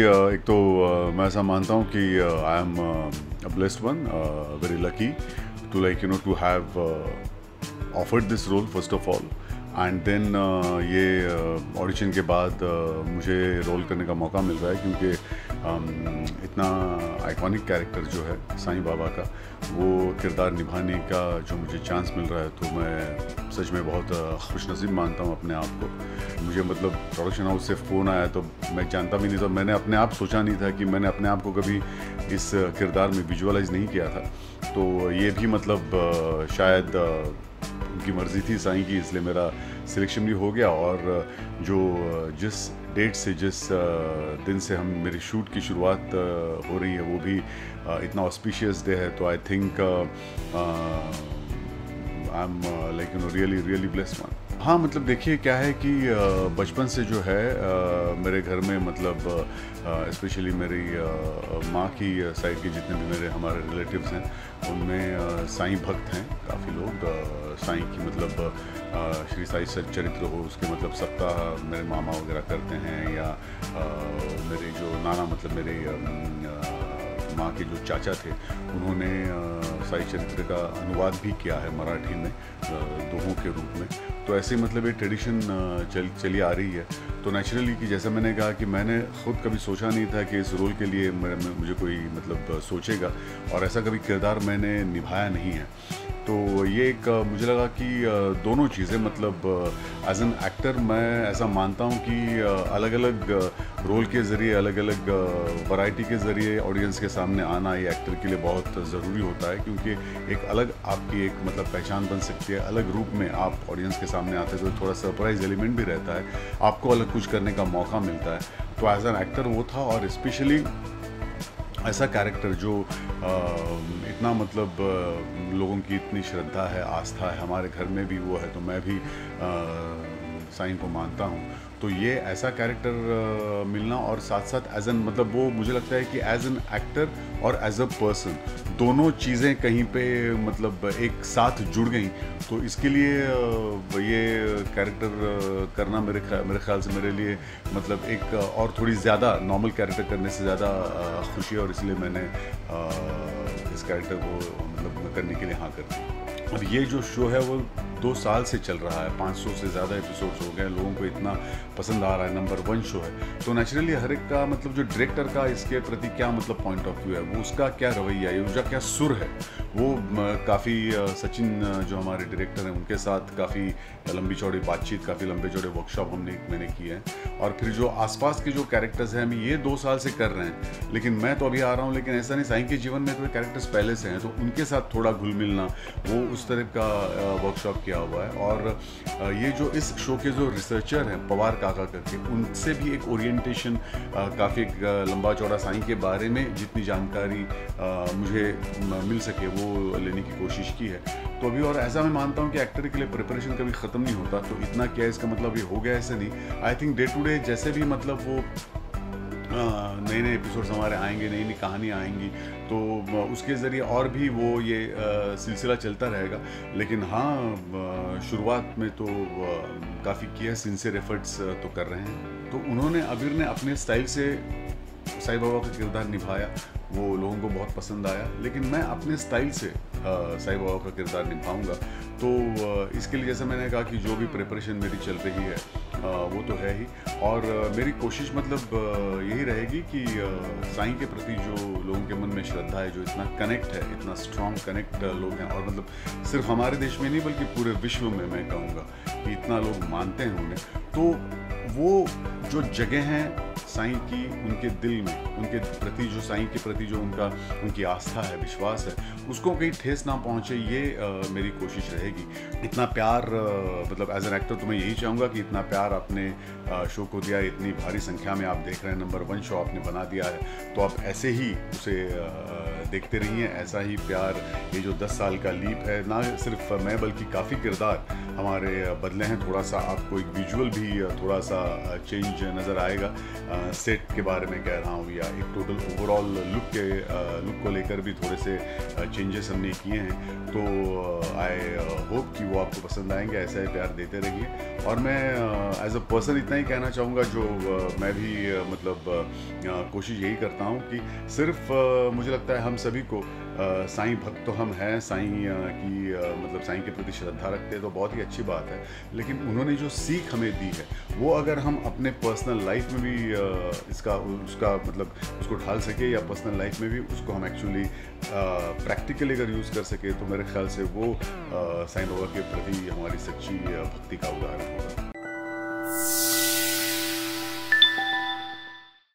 एक तो मैं ऐसा मानता हूँ कि I am a blessed one, very lucky to like to have offered this role first of all, and then ये ऑडिशन के बाद मुझे रोल करने का मौका मिल रहा है, क्योंकि इतना आइकॉनिक कैरेक्टर जो है साईं बाबा का, वो किरदार निभाने का जो मुझे चांस मिल रहा है, तो मैं सच में बहुत खुशनसीब मानता हूँ अपने आप को। मुझे मतलब प्रोडक्शन हाउस से फ़ोन आया तो मैं जानता भी नहीं था, मैंने अपने आप सोचा नहीं था कि मैंने अपने आप को कभी इस किरदार में विजुअलाइज नहीं किया था। तो ये भी मतलब शायद उनकी मर्ज़ी थी साईं की, इसलिए मेरा सिलेक्शन भी हो गया। और जो जिस डेट से, जिस दिन से हम मेरी शूट की शुरुआत हो रही है, वो भी इतना ऑस्पिशियस डे है, तो I think I am like really blessed one. हाँ, मतलब देखिए क्या है कि बचपन से जो है मेरे घर में मतलब स्पेशली मेरी माँ की साइड के जितने भी हमारे रिलेटिव्स हैं, उनमें साईं भक्त हैं काफ़ी लोग। साईं की मतलब श्री साई सच्चरित्र हो, उसके मतलब सप्ताह मेरे मामा वगैरह करते हैं, या मेरे जो नाना मतलब मेरे माँ के जो चाचा थे, उन्होंने साई चरित्र का अनुवाद भी किया है मराठी में दोहों के रूप में। तो ऐसे मतलब ये ट्रेडिशन चली आ रही है। तो नेचुरली कि जैसा मैंने कहा कि मैंने ख़ुद कभी सोचा नहीं था कि इस रोल के लिए मुझे कोई मतलब सोचेगा, और ऐसा कभी किरदार मैंने निभाया नहीं है। तो ये एक मुझे लगा कि दोनों चीज़ें मतलब एज एन एक्टर मैं ऐसा मानता हूँ कि अलग अलग रोल के ज़रिए, अलग अलग वैरायटी के ज़रिए ऑडियंस के सामने आना ये एक्टर के लिए बहुत ज़रूरी होता है, क्योंकि एक अलग आपकी एक मतलब पहचान बन सकती है। अलग रूप में आप ऑडियंस के सामने आते हैं तो थोड़ा सरप्राइज एलिमेंट भी रहता है, आपको अलग कुछ करने का मौका मिलता है। तो एज एन एक्टर वो था, और स्पेशली ऐसा कैरेक्टर जो इतना मतलब लोगों की इतनी श्रद्धा है, आस्था है, हमारे घर में भी वो है, तो मैं भी साईं को मानता हूँ। तो ये ऐसा कैरेक्टर मिलना, और साथ साथ एज एन मतलब वो मुझे लगता है कि एज एन एक्टर और एज अ पर्सन दोनों चीज़ें कहीं पे मतलब एक साथ जुड़ गई। तो इसके लिए ये कैरेक्टर करना मेरे ख्याल से मेरे लिए मतलब एक और थोड़ी ज़्यादा नॉर्मल कैरेक्टर करने से ज़्यादा खुशी है, और इसलिए मैंने इस कैरेक्टर को मतलब करने के लिए हाँ कर दी। अब ये जो शो है वो 2 साल से चल रहा है, 500 से ज़्यादा एपिसोड्स हो गए, लोगों को इतना पसंद आ रहा है, नंबर 1 शो है। तो नेचुरली हर एक का मतलब जो डायरेक्टर का इसके प्रति क्या मतलब पॉइंट ऑफ व्यू है, वो उसका क्या रवैया है, उसका क्या सुर है, वो काफ़ी सचिन जो हमारे डायरेक्टर हैं उनके साथ काफ़ी लंबी चौड़ी बातचीत, काफ़ी लंबे चौड़े वर्कशॉप मैंने किए हैं। और फिर जो आसपास के जो कैरेक्टर्स हैं हम ये 2 साल से कर रहे हैं, लेकिन मैं तो अभी आ रहा हूँ। लेकिन ऐसा नहीं, साईं के जीवन में तो कैरेक्टर्स पहले से हैं, तो उनके साथ थोड़ा घुल मिलना, वो उस तरह का वर्कशॉप किया हुआ है। और ये जो इस शो के जो रिसर्चर हैं पवार काका करके, उनसे भी एक ओरिएंटेशन काफ़ी लंबा चौड़ा साईं के बारे में जितनी जानकारी मुझे मिल सके वो लेने की कोशिश की है। तो अभी और ऐसा मैं मानता हूँ कि एक्टर के लिए प्रिपरेशन कभी ख़त्म नहीं होता, तो इतना क्या इसका मतलब ये हो गया ऐसे नहीं। I think day to day जैसे भी मतलब वो नए नए एपिसोड्स हमारे आएंगे, नई नई कहानियाँ आएंगी, तो उसके ज़रिए और भी वो ये सिलसिला चलता रहेगा। लेकिन हाँ, शुरुआत में तो काफ़ी किया, सिंसियर एफर्ट्स तो कर रहे हैं। तो उन्होंने, अबीर ने अपने स्टाइल से साईं बाबा का किरदार निभाया, वो लोगों को बहुत पसंद आया। लेकिन मैं अपने स्टाइल से साईं बाबा का किरदार निभाऊंगा। तो इसके लिए जैसे मैंने कहा कि जो भी प्रिपरेशन मेरी चल रही है वो तो है ही, और मेरी कोशिश मतलब यही रहेगी कि साईं के प्रति जो लोगों के मन में श्रद्धा है, जो इतना कनेक्ट है, इतना स्ट्रॉन्ग कनेक्ट लोग हैं, और मतलब सिर्फ हमारे देश में नहीं बल्कि पूरे विश्व में मैं कहूँगा कि इतना लोग मानते हैं उन्हें, तो वो जो जगह हैं साईं की उनके दिल में, उनके प्रति जो साईं के प्रति जो उनकी आस्था है, विश्वास है, उसको कहीं ठेस ना पहुँचे, ये मेरी कोशिश रहेगी। इतना प्यार मतलब एज एन एक्टर तो मैं यही चाहूँगा कि इतना प्यार आपने शो को दिया, इतनी भारी संख्या में आप देख रहे हैं, नंबर 1 शो आपने बना दिया है, तो आप ऐसे ही उसे देखते रहिए। ऐसा ही प्यार, ये जो 10 साल का लीप है, ना सिर्फ मैं बल्कि काफ़ी किरदार हमारे बदले हैं। थोड़ा सा आपको एक विजुअल भी थोड़ा सा चेंज नज़र आएगा। सेट के बारे में कह रहा हूँ या एक टोटल ओवरऑल लुक को लेकर भी थोड़े से चेंजेस हमने किए हैं। तो आई होप कि वो आपको पसंद आएंगे। ऐसा ही प्यार देते रहिए। और मैं एज अ पर्सन इतना ही कहना चाहूँगा, जो मैं भी मतलब कोशिश यही करता हूँ कि सिर्फ मुझे लगता है हम सभी को साईं भक्त तो हम हैं, साईं की मतलब साईं के प्रति श्रद्धा रखते हैं तो बहुत ही अच्छी बात है। लेकिन उन्होंने जो सीख हमें दी है वो अगर हम अपने पर्सनल लाइफ में भी उसका मतलब उसको ढाल सके, या पर्सनल लाइफ में भी उसको हम एक्चुअली प्रैक्टिकली अगर यूज़ कर सके, तो मेरे ख्याल से वो साईं बाबा के प्रति हमारी सच्ची भक्ति का उदाहरण होगा।